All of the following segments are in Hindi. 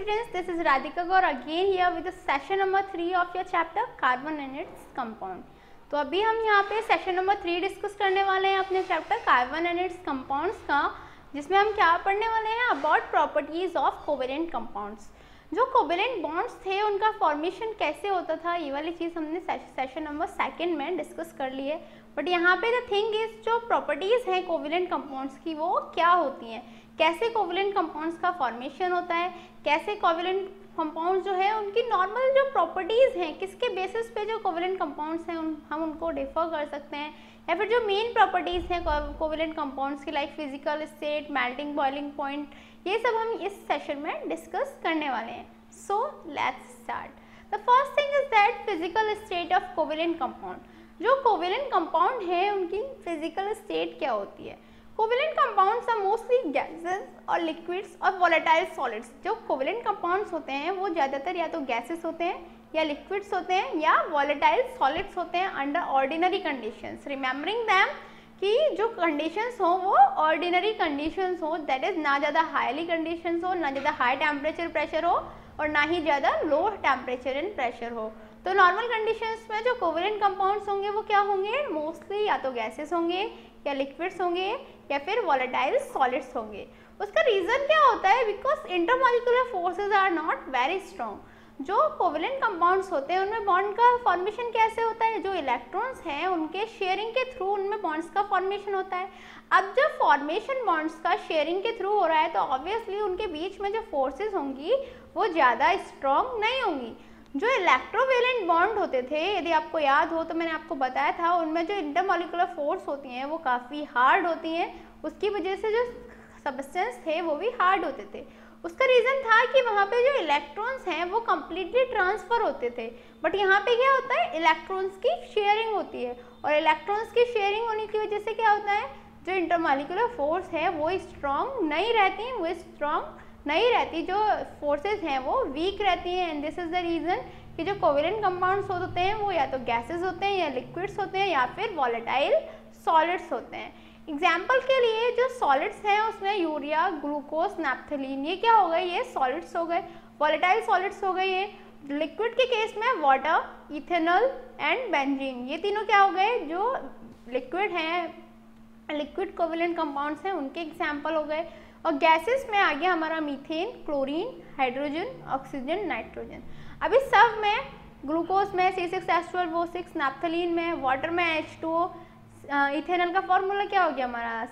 students, this is Radhika Gaur again here with the session number 3 of your chapter Carbon and its Compound. तो अभी हम यहाँ पे सेशन नंबर 3 डिस्कस करने वाले हैं अपने chapter carbon and its compounds का, जिसमें हम क्या पढ़ने वाले हैं about properties of covalent compounds. जो कोवेलेंट बॉन्ड्स थे उनका फॉर्मेशन कैसे होता था, ये वाली चीज़ हमने सेशन नंबर 2 में डिस्कस कर ली है। बट यहाँ पे द थिंग इज जो प्रॉपर्टीज़ हैं कोवेलेंट कंपाउंड्स की वो क्या होती हैं, कैसे कोवेलेंट कंपाउंड्स का फॉर्मेशन होता है, कैसे कोवेलेंट कंपाउंड्स जो है उनकी नॉर्मल जो प्रॉपर्टीज़ हैं, किसके बेसिस पे जो कोवेलेंट कंपाउंड्स हैं हम उनको डिफर कर सकते हैं, या फिर जो मेन प्रॉपर्टीज़ हैं कोवेलेंट कंपाउंड्स की like physical state, melting boiling point, ये सब हम इस सेशन में डिस्कस करने वाले हैं। So let's start. The first thing is that physical state of covalent compound. जो कोवेलेंट कंपाउंड है उनकी फिजिकल स्टेट क्या होती है। Covalent compounds are mostly gases और लिक्विड्स और वोलेटाइल सॉलिड्स। जो कोवेलेंट कंपाउंड्स होते हैं वो ज़्यादातर या तो गैसेस होते हैं या लिक्विड्स होते हैं या वोलेटाइल सॉलिड्स होते हैं under ordinary conditions. Remembering them कि जो कंडीशंस हो वो ऑर्डिनरी कंडीशंस हो, दैट इज़ ना ज़्यादा हाईली कंडीशंस हो, ना ज़्यादा हाई टेम्परेचर प्रेशर हो और ना ही ज़्यादा लो टेम्परेचर एंड प्रेशर हो। तो नॉर्मल कंडीशंस में जो कोवेलेंट कंपाउंड्स होंगे वो क्या होंगे, मोस्टली या तो गैसेस होंगे या लिक्विड्स होंगे या फिर वोलेटाइल सॉलिड्स होंगे। उसका रीज़न क्या होता है, because intermolecular forces are not very strong. जो कोवेलेंट कंपाउंड्स होते हैं उनमें बॉन्ड का फॉर्मेशन कैसे होता है, जो इलेक्ट्रॉन्स हैं उनके शेयरिंग के थ्रू उनमें बॉन्ड्स का फॉर्मेशन होता है। अब जब फॉर्मेशन बॉन्ड्स का शेयरिंग के थ्रू हो रहा है तो ऑब्वियसली उनके बीच में जो फोर्सेस होंगी वो ज़्यादा स्ट्रॉन्ग नहीं होंगी। जो इलेक्ट्रोवेलेंट बॉन्ड होते थे, यदि आपको याद हो तो मैंने आपको बताया था, उनमें जो इंटरमॉलिक्यूलर फोर्स होती हैं वो काफ़ी हार्ड होती हैं, उसकी वजह से जो सब्सटेंस थे वो भी हार्ड होते थे। उसका रीज़न था कि वहाँ पे जो इलेक्ट्रॉन्स हैं वो कम्प्लीटली ट्रांसफ़र होते थे, बट यहाँ पे क्या होता है इलेक्ट्रॉन्स की शेयरिंग होती है, और इलेक्ट्रॉन्स की शेयरिंग होने की वजह से क्या होता है जो इंटरमॉलिक्यूलर फोर्स है वो स्ट्रॉन्ग नहीं रहती, जो फोर्सेस हैं वो वीक रहती हैं। And this is the reason कि जो कोवेलेंट कंपाउंड्स होते हैं वो या तो गैसेस होते हैं या लिक्विड्स होते हैं या फिर वॉलेटाइल सॉलिड्स होते हैं। एग्जाम्पल के लिए जो सॉलिड्स हैं उसमें यूरिया, ग्लूकोज, नैप्थलीन, ये क्या हो गए, ये सॉलिड्स हो गए, वॉलेटाइल सॉलिड्स हो गए। ये लिक्विड के केस में वाटर, इथेनॉल एंड बेंजीन, ये तीनों क्या हो गए, जो लिक्विड हैं, लिक्विड कोवेलेंट कंपाउंड्स हैं उनके एग्जाम्पल हो गए। और गैसेस में आ गया हमारा methane, chlorine, hydrogen, oxygen, nitrogen. अभी सब में ग्लूकोज में C6H12O6, नैप्थलीन में, वाटर में H2O, इथेनॉल का फॉर्मूला क्या हो गया हमारा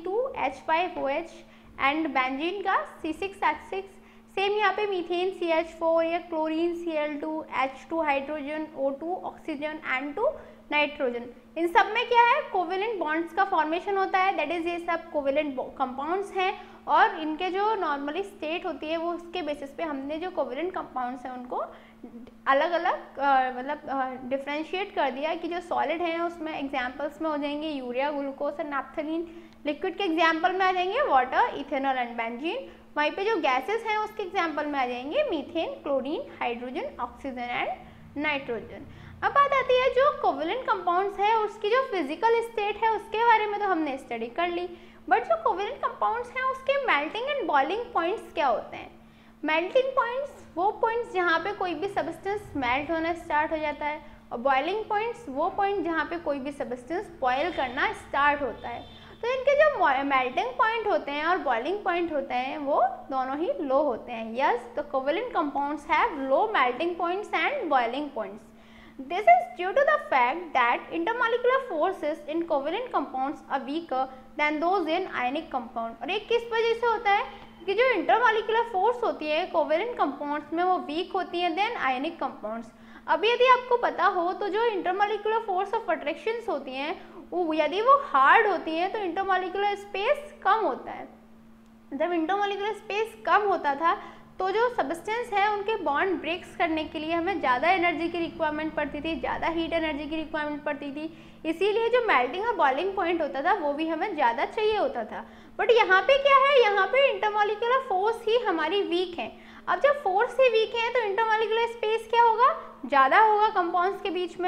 C2H5OH एंड बेंजीन का C6H6। सेम यहाँ पे मीथेन CH4 या chlorine Cl2, H2 hydrogen, O2 oxygen, N2 nitrogen. इन सब में क्या है कोवेलेंट बॉन्ड्स का फॉर्मेशन होता है, दैट इज ये सब कोवेलेंट कंपाउंड्स हैं, और इनके जो नॉर्मली स्टेट होती है वो उसके बेसिस पे हमने जो कोवेलेंट कंपाउंड्स हैं उनको अलग अलग मतलब डिफ्रेंशिएट कर दिया कि जो सॉलिड हैं उसमें एग्जांपल्स में हो जाएंगे यूरिया, ग्लूकोज और नैप्थलीन। लिक्विड के एग्जांपल में आ जाएंगे वाटर, इथेनॉल एंड बेंजीन। वहीं पे जो गैसेस हैं उसके एग्जांपल में आ जाएंगे methane, chlorine, hydrogen, oxygen and nitrogen. अब बात आती है जो कोवेलेंट कंपाउंड्स है उसकी जो फिजिकल स्टेट है उसके बारे में तो हमने स्टडी कर ली, बट जो कोवेलेंट कंपाउंड्स हैं उसके मेल्टिंग एंड बॉइलिंग पॉइंट्स क्या होते हैं। मेल्टिंग पॉइंट्स वो पॉइंट्स जहाँ पे कोई भी सबस्टेंस मेल्ट होना स्टार्ट हो जाता है, और बॉइलिंग पॉइंट्स वो पॉइंट जहाँ पे कोई भी सबस्टेंस बॉयल करना स्टार्ट होता है। तो इनके जो मेल्टिंग पॉइंट होते हैं और बॉइलिंग पॉइंट होते हैं वो दोनों ही लो होते हैं। Yes, the covalent compounds have low melting points and boiling points. This is due to the fact that intermolecular forces in covalent compounds are weaker than those in ionic compound. और ये किस वजह से होता है कि जो इंटरमॉलिक्यूलर फोर्स होती है कोवेलेंट कंपाउंड्स में वो वीक होती है देन आयनिक कंपाउंड्स। अब यदि आपको पता हो तो जो इंटरमॉलिक्यूलर फोर्स ऑफ अट्रैक्शंस होती हैं वो यदि वो हार्ड होती हैं तो इंटरमॉलिक्यूलर स्पेस कम होता है। जब इंटरमॉलिक्यूलर स्पेस कम होता था तो जो सब्सटेंस है उनके बॉन्ड ब्रेक्स करने के लिए हमें ज़्यादा एनर्जी की रिक्वायरमेंट पड़ती थी, ज़्यादा हीट एनर्जी की रिक्वायरमेंट पड़ती थी, इसीलिए जो मेल्टिंग और बॉइलिंग पॉइंट होता था वो भी हमें ज़्यादा चाहिए होता था। बट यहाँ पे क्या है, यहाँ पे इंटरमॉलिक्यूलर फोर्स ही हमारी वीक है। अब जब फोर्स ही वीक है तो इंटरमॉलिक्यूलर स्पेस क्या होगा, ज़्यादा होगा कंपाउंड्स के बीच में।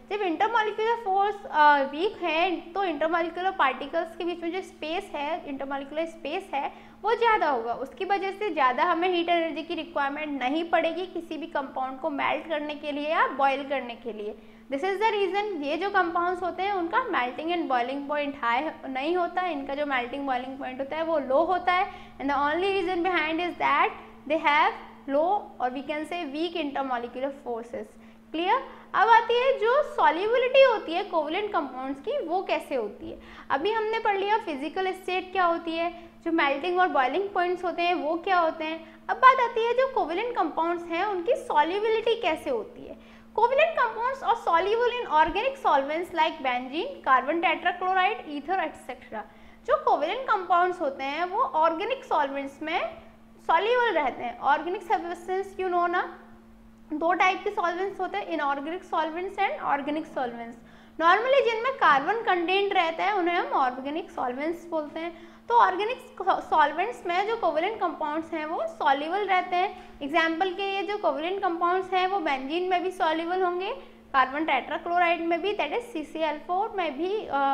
जब इंटरमॉलिक्यूलर फोर्स वीक है तो इंटरमॉलिक्यूलर पार्टिकल्स के बीच में जो स्पेस है, इंटरमॉलिक्यूलर स्पेस है, वो ज़्यादा होगा। उसकी वजह से ज़्यादा हमें हीट एनर्जी की रिक्वायरमेंट नहीं पड़ेगी किसी भी कंपाउंड को मेल्ट करने के लिए या बॉयल करने के लिए। दिस इज़ द रीज़न ये जो कंपाउंड्स होते हैं उनका melting and boiling point high नहीं होता है, इनका जो मेल्टिंग बॉइलिंग पॉइंट होता है वो लो होता है। And the only reason behind is that they have low और we can say weak intermolecular forces. Clear. अब आती है जो सॉल्युबिलिटी होती है कोवलेंट कंपाउंड्स की, वो कैसे होती है। अभी हमने पढ़ लिया फिजिकल स्टेट क्या होती है, जो मेल्टिंग और बॉइलिंग पॉइंट्स होते हैं वो क्या होते हैं। अब बात आती है जो कोवलेंट कंपाउंड्स हैं उनकी सॉल्युबिलिटी कैसे होती है। Covalent compounds are soluble in organic solvents like benzene, carbon tetrachloride, ether etcetera. जो कोवलेंट कंपाउंड्स होते हैं वो ऑर्गेनिक सॉल्वेंट्स में सॉल्युबल रहते हैं। ऑर्गेनिक सब्सटेंस यू नो ना, दो टाइप के सॉल्वेंट्स होते हैं, inorganic solvents and organic solvents. Normally जिनमें कार्बन कंटेंट रहता है उन्हें हम ऑर्गेनिक सॉल्वेंट्स बोलते हैं। तो ऑर्गेनिक सॉल्वेंट्स में जो कोवलेंट कंपाउंड्स हैं वो सॉल्युबल रहते हैं। एग्जांपल के ये जो कोवलेंट कंपाउंड्स हैं वो बेंजीन में भी सॉल्युबल होंगे, कार्बन टेट्राक्लोराइड में भी दैट इज CCl4 में भी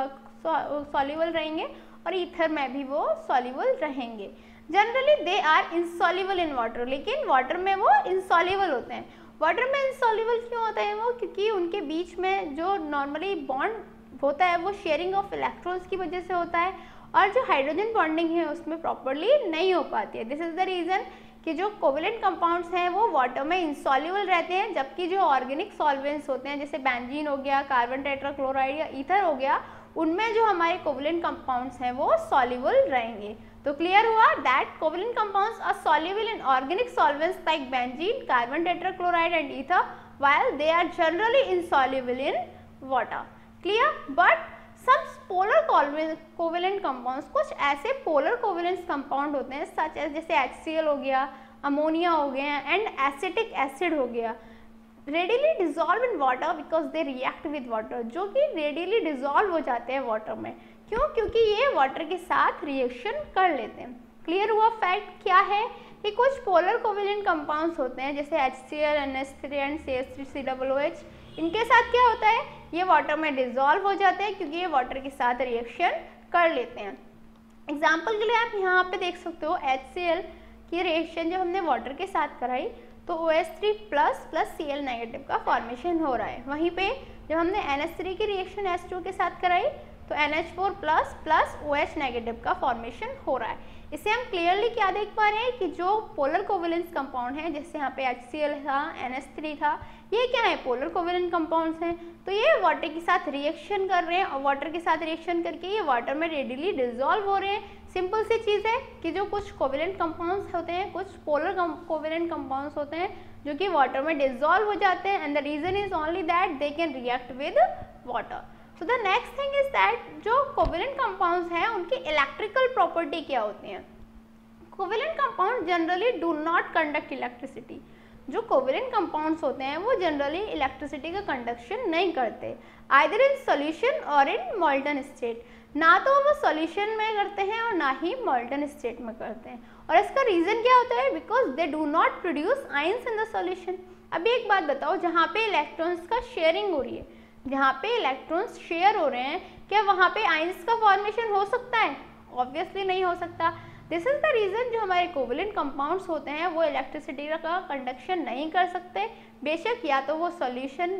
सॉल्युबल रहेंगे और ईथर में भी वो सॉल्युबल रहेंगे। Generally they are insoluble in water, लेकिन वाटर में वो इनसॉल्युबल होते हैं। वाटर में इनसॉल्युबल क्यों होता है वो, क्योंकि उनके बीच में जो नॉर्मली बॉन्ड होता है वो शेयरिंग ऑफ इलेक्ट्रॉन्स की वजह से होता है और जो हाइड्रोजन बॉन्डिंग है उसमें प्रॉपरली नहीं हो पाती है। दिस इज द रीज़न कि जो कोवलेंट कंपाउंड्स हैं वो वाटर में इनसॉल्युबल रहते हैं, जबकि जो ऑर्गेनिक सॉल्वेंट्स होते हैं जैसे बेंजीन हो गया, कार्बन टेट्राक्लोराइड या ईथर हो गया, उनमें जो हमारे कोवलेंट कंपाउंड्स हैं वो सॉल्युबल रहेंगे। तो क्लियर हुआ that covalent compounds are soluble in organic solvents like benzene, carbon tetrachloride and ether, while they are generally insoluble in water. Clear? But some polar covalent compounds, कुछ ऐसे polar covalent compound होते हैं such as जैसे HCl हो गया, अमोनिया हो गया एंड एसिटिक एसिड हो गया, readily dissolve in water because they react with water, जो कि readily dissolve हो जाते हैं वाटर में। क्यों? क्योंकि ये वाटर के साथ रिएक्शन कर लेते हैं। क्लियर हुआ? फैक्ट क्या है कि कुछ पोलर कोवेलेंट कंपाउंड्स होते हैं जैसे HCl, NH3 एंड CH3COOH, इनके साथ क्या होता है, ये वाटर में डिजॉल्व हो जाते हैं क्योंकि ये वाटर के साथ रिएक्शन कर लेते हैं। एग्जाम्पल के लिए आप यहाँ पे देख सकते हो HCl की रिएक्शन जब हमने वाटर के साथ कराई तो OH3 प्लस Cl नेगेटिव का फॉर्मेशन हो रहा है। वहीं पे जब हमने NH3 की रिएक्शन H2 के साथ कराई तो NH4 प्लस OH नेगेटिव का फॉर्मेशन हो रहा है। इसे हम क्लियरली क्या देख पा रहे हैं कि जो पोलर कोवेलेंट कंपाउंड है, जैसे यहाँ पे HCl था, NH3 था, ये क्या है, पोलर कोवेलेंट कंपाउंड्स हैं। तो ये वाटर के साथ रिएक्शन कर रहे हैं और वाटर के साथ रिएक्शन करके ये वाटर में रेडिली डिजॉल्व हो रहे हैं। सिंपल सी चीज़ है कि जो कुछ कोवेलेंट कंपाउंड्स होते हैं, कुछ पोलर कोवेलेंट कंपाउंड्स होते हैं जो कि वाटर में डिजॉल्व हो जाते हैं, and the reason is only that they can react with water. So the next thing is that जो कोवेलेंट कंपाउंड्स हैं उनकी इलेक्ट्रिकल प्रॉपर्टी क्या होती हैं। Covalent compound generally do not conduct electricity. जो कोवेलेंट कंपाउंड्स होते हैं वो जनरली इलेक्ट्रिसिटी का कंडक्शन नहीं करते, आइदर इन सॉल्यूशन और इन मॉल्टन स्टेट। ना तो वो सॉल्यूशन में करते हैं और ना ही मॉल्टन स्टेट में करते हैं। और इसका रीज़न क्या होता है, because they do not produce ions in the solution. अभी एक बात बताओ, जहाँ पे इलेक्ट्रॉन्स का शेयरिंग हो रही है, जहाँ पे इलेक्ट्रॉन्स शेयर हो रहे हैं, क्या वहाँ पे आयंस का फॉर्मेशन हो सकता है? ऑब्वियसली नहीं हो सकता। दिस इज द रीज़न जो हमारे कोवेलेंट कंपाउंड्स होते हैं वो इलेक्ट्रिसिटी का कंडक्शन नहीं कर सकते, बेशक या तो वो सॉल्यूशन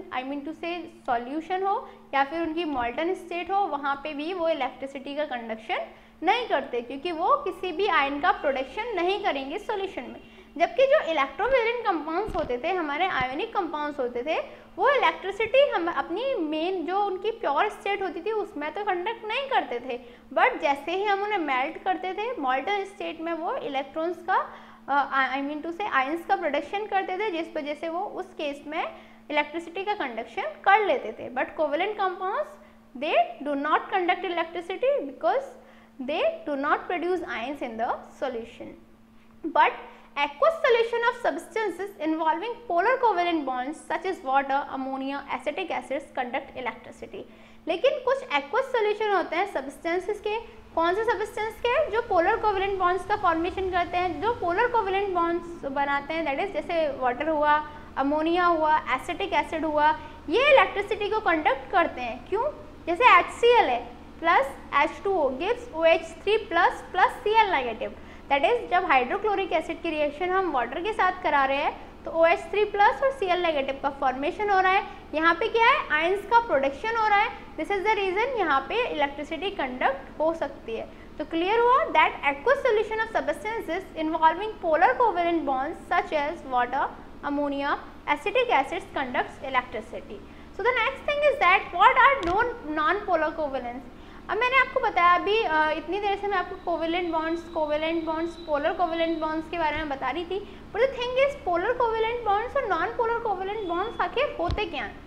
सॉल्यूशन हो या फिर उनकी मॉल्टन स्टेट हो, वहाँ पे भी वो इलेक्ट्रिसिटी का कंडक्शन नहीं करते क्योंकि वो किसी भी आयन का प्रोडक्शन नहीं करेंगे सॉल्यूशन में। जबकि जो इलेक्ट्रोवेलेंट कंपाउंड्स होते थे, हमारे आयोनिक कंपाउंड्स होते थे, वो इलेक्ट्रिसिटी हम अपनी मेन जो उनकी प्योर स्टेट होती थी उसमें तो कंडक्ट नहीं करते थे, बट जैसे ही हम उन्हें मेल्ट करते थे मॉल्टन स्टेट में वो इलेक्ट्रॉन्स का आयंस का प्रोडक्शन करते थे, जिस वजह से वो उस केस में इलेक्ट्रिसिटी का कंडक्शन कर लेते थे। But covalent compounds they do not conduct electricity because they do not produce ions in the solution. But aqueous solution of substances involving polar covalent bonds such as water, ammonia, acetic acids conduct electricity. लेकिन कुछ aqueous solution होते हैं substances के, कौन से substance के, जो polar covalent bonds का formation करते हैं, जो polar covalent bonds बनाते हैं, that is जैसे water हुआ, अमोनिया हुआ, एसिटिक एसिड हुआ, ये इलेक्ट्रिसिटी को कंडक्ट करते हैं। क्यों? जैसे HCl है plus H2O gives OH3 plus plus Cl negative. That is जब हाइड्रोक्लोरिक एसिड की रिएक्शन हम वाटर के साथ करा रहे हैं तो OH3 प्लस और Cl नेगेटिव का फॉर्मेशन हो रहा है। यहाँ पे क्या है? आयंस का प्रोडक्शन हो रहा है। दिस इज द रीजन यहाँ पे इलेक्ट्रिसिटी कंडक्ट हो सकती है। तो क्लियर हुआ that aqueous solution of substances involving polar covalent bonds such as water, ammonia, acetic acids conducts electricity. So the next thing is that what are non polar covalents. अब मैंने आपको बताया अभी इतनी देर से मैं आपको covalent bonds, polar covalent bonds के बारे में बता रही थी। But the thing is polar covalent bonds और नॉन पोलर कोवेलेंट बॉन्ड्स आखिर होते क्या हैं?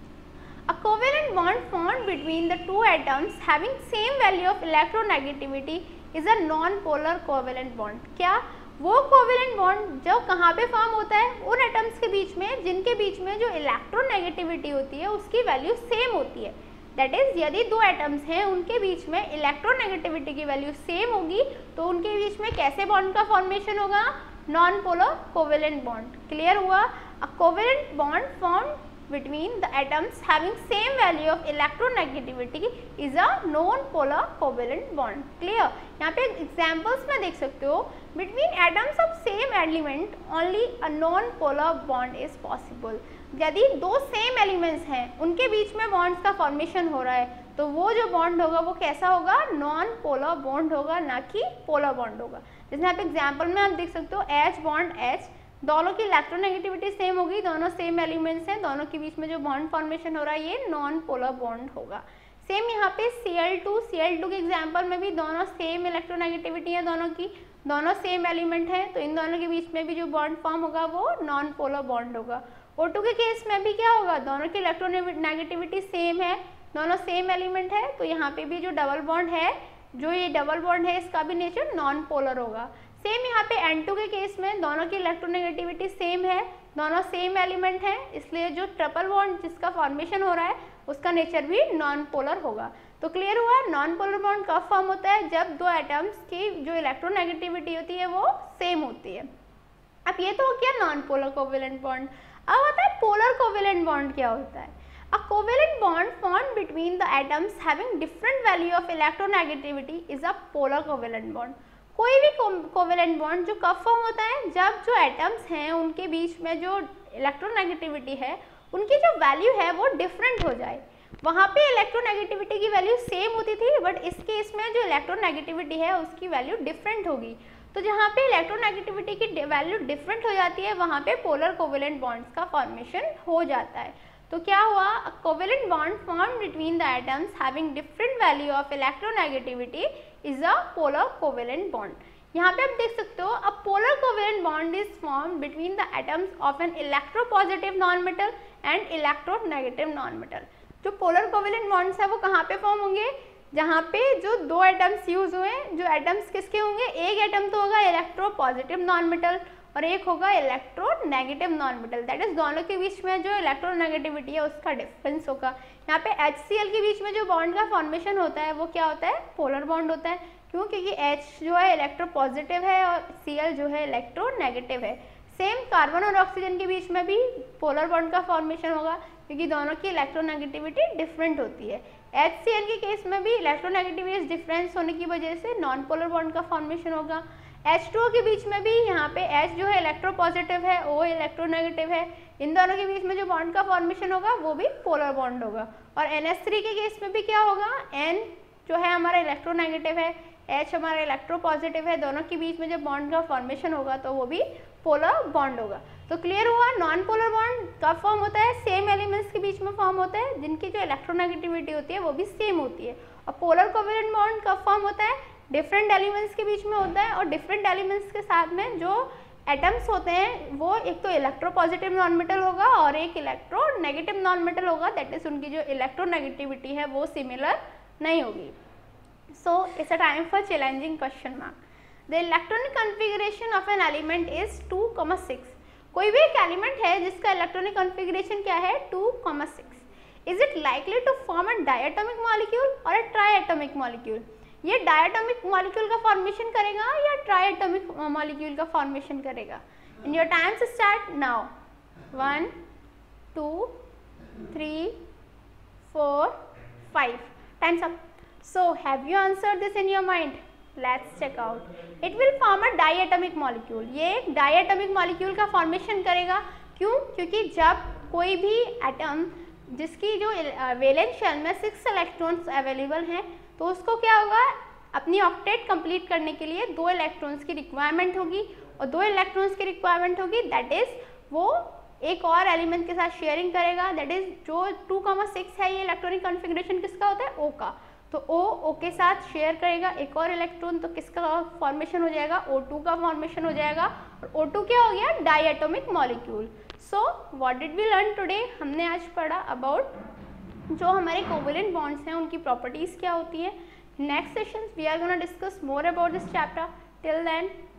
A covalent bond formed between the two atoms having same value of electronegativity is a non-polar covalent bond। क्या? वो कोवेलेंट बॉन्ड जो कहाँ पे फॉर्म होता है? उन एटम्स के बीच में जिनके बीच में जो इलेक्ट्रोनेगेटिविटी होती है उसकी वैल्यू सेम होती है। दैट इज यदि दो एटम्स हैं उनके बीच में इलेक्ट्रोनेगेटिविटी की वैल्यू सेम होगी तो उनके बीच में कैसे बॉन्ड का फॉर्मेशन होगा? Non polar covalent bond. Clear हुआ? A covalent bond form between the atoms having same value of electronegativity is a non-polar covalent bond। clear? यहाँ पे examples में देख सकते हो between atoms of same element only a non-polar bond is possible। यदि दो सेम एलिमेंट्स हैं उनके बीच में बॉन्ड्स का फॉर्मेशन हो रहा है तो वो जो बॉन्ड होगा वो कैसा होगा? नॉन पोलर बॉन्ड होगा, ना कि पोलर बॉन्ड होगा। जैसे यहाँ पे एग्जाम्पल में आप देख सकते हो H बॉन्ड H, दोनों की इलेक्ट्रोनेगेटिविटी सेम होगी, दोनों सेम एलिमेंट्स हैं, दोनों के बीच में जो बॉन्ड फॉर्मेशन हो रहा है ये नॉन पोलर बॉन्ड होगा। सेम यहाँ पे Cl2 के एग्जांपल में भी दोनों सेम इलेक्ट्रोनेगेटिविटी है, दोनों सेम एलिमेंट हैं, तो इन दोनों के बीच में भी जो बॉन्ड फॉर्म होगा वो नॉन पोलर बॉन्ड होगा। O2 के केस में भी क्या होगा? दोनों की इलेक्ट्रोनेगेटिविटी सेम है, दोनों सेम एलिमेंट है, तो यहाँ पे भी जो डबल बॉन्ड है, जो ये डबल बॉन्ड है इसका भी नेचर नॉन पोलर होगा। सेम यहाँ पे N2 के केस में दोनों की इलेक्ट्रोनेगेटिविटी सेम है, दोनों सेम एलिमेंट हैं, इसलिए जो ट्रिपल बॉन्ड जिसका फॉर्मेशन हो रहा है उसका नेचर भी नॉन पोलर होगा। तो क्लियर हुआ? नॉन पोलर बॉन्ड कब फॉर्म होता है? जब दो एटम्स की जो इलेक्ट्रोनेगेटिविटी होती है वो सेम होती है। अब ये तो हो गया नॉन पोलर कोवेलेंट बॉन्ड। अब आता है पोलर कोवेलेंट बॉन्ड। क्या होता है? A covalent bond formed between the atoms having different value of electronegativity is a polar covalent bond। कोई भी कोवेलेंट बॉन्ड जो कब फॉर्म होता है? जब जो एटम्स हैं उनके बीच में जो इलेक्ट्रोनेगेटिविटी है उनकी जो वैल्यू है वो डिफरेंट हो जाए। वहाँ पे इलेक्ट्रोनेगेटिविटी की वैल्यू सेम होती थी, बट इस केस में जो इलेक्ट्रोनेगेटिविटी है उसकी वैल्यू डिफरेंट होगी। तो जहाँ पे इलेक्ट्रोनेगेटिविटी की वैल्यू डिफरेंट हो जाती है वहाँ पे पोलर कोवेलेंट बॉन्ड्स का फॉर्मेशन हो जाता है। तो क्या हुआ? A covalent bond formed between the atoms having different value of electronegativity is a polar covalent bond. यहाँ पे आप देख सकते हो a polar covalent bond is formed between the atoms of an electropositive nonmetal and electronegative nonmetal. जो पोलर कोवेलेंट बॉन्ड्स है वो कहाँ पे फॉर्म होंगे? जहाँ पे जो दो एटम्स यूज हुए, जो एटम्स किसके होंगे? एक एटम तो होगा इलेक्ट्रोपॉजिटिव नॉनमेटल और एक होगा इलेक्ट्रोनेगेटिव नॉनमेटल। दैट इज दोनों के बीच में जो इलेक्ट्रोनेगेटिविटी है उसका डिफरेंस होगा। यहाँ पे HCl के बीच में जो बॉन्ड का फॉर्मेशन होता है वो क्या होता है? पोलर बॉन्ड होता है। क्यों? क्योंकि H जो है इलेक्ट्रोपॉजिटिव है और Cl जो है इलेक्ट्रोनेगेटिव है। सेम कार्बन और ऑक्सीजन के बीच में भी पोलर बॉन्ड का फॉर्मेशन होगा क्योंकि दोनों की इलेक्ट्रोनेगेटिविटी डिफरेंट होती है। HCl के केस में भी इलेक्ट्रोनेगेटिविटी डिफरेंस होने की वजह से नॉन पोलर बॉन्ड का फॉर्मेशन होगा। H2O के बीच में भी यहाँ पे H जो है इलेक्ट्रोपॉजिटिव है, O इलेक्ट्रोनेगेटिव है, इन दोनों के बीच में जो बॉन्ड का फॉर्मेशन होगा वो भी पोलर बॉन्ड होगा। और NH3 के केस में भी क्या होगा? N जो है हमारा इलेक्ट्रोनेगेटिव है, H हमारा इलेक्ट्रोपॉजिटिव है, दोनों के बीच में जब बॉन्ड का फॉर्मेशन होगा तो वो भी पोलर बॉन्ड होगा। तो क्लियर हुआ? नॉन पोलर बॉन्ड कब फॉर्म होता है? सेम एलिमेंट्स के बीच में फॉर्म होता है जिनकी जो इलेक्ट्रोनेगेटिविटी होती है वो भी सेम होती है। और पोलर कोवेलेंट बॉन्ड कब फॉर्म होता है? डिफरेंट एलिमेंट्स के बीच में होता है और डिफरेंट एलिमेंट्स के साथ में जो एटम्स होते हैं वो एक तो इलेक्ट्रोपॉजिटिव नॉनमेटल होगा और एक इलेक्ट्रोनेगेटिव नॉनमेटल होगा। दैट इज उनकी जो इलेक्ट्रोनेगेटिविटी है वो सिमिलर नहीं होगी। So it's a time for challenging question mark. The electronic configuration of an element is 2,6। कोई भी एक एलिमेंट है जिसका इलेक्ट्रॉनिक कॉन्फ़िगरेशन क्या है? 2,6। Is it likely to form a diatomic molecule और अ ट्राइएटोमिक मॉलिक्यूल? ये डायटोमिक मॉलिक्यूल का फॉर्मेशन करेगा या ट्राइएटोमिक मॉलिक्यूल का फॉर्मेशन करेगा? In your times start now. 1 2 3, 4, 5. Time's up. So have you answered this in your mind? Let's check out. It will form a diatomic molecule. ये एक diatomic molecule का formation करेगा. क्यों? क्योंकि जब कोई भी एटम जिसकी जो वैलेंस शेल में 6 इलेक्ट्रॉन्स अवेलेबल हैं, तो उसको क्या होगा, अपनी ऑक्टेट कंप्लीट करने के लिए 2 इलेक्ट्रॉन्स की रिक्वायरमेंट होगी, और 2 इलेक्ट्रॉन्स की रिक्वायरमेंट होगी, दैट इज वो एक और एलिमेंट के साथ शेयरिंग करेगा, दैट इज जो 2,6 है, ये इलेक्ट्रॉनिक कॉन्फ़िगरेशन किसका होता है, O का, तो O के साथ शेयर करेगा एक और इलेक्ट्रॉन, तो किसका फॉर्मेशन हो जाएगा, O2 का फॉर्मेशन हो जाएगा, और O2 क्या हो गया, diatomic molecule. So what did we learn today, हमने आज पढ़ा अबाउट जो हमारे कोवेलेंट बॉन्ड्स हैं उनकी प्रॉपर्टीज़ क्या होती है. Next session we are gonna discuss more about this chapter. Till then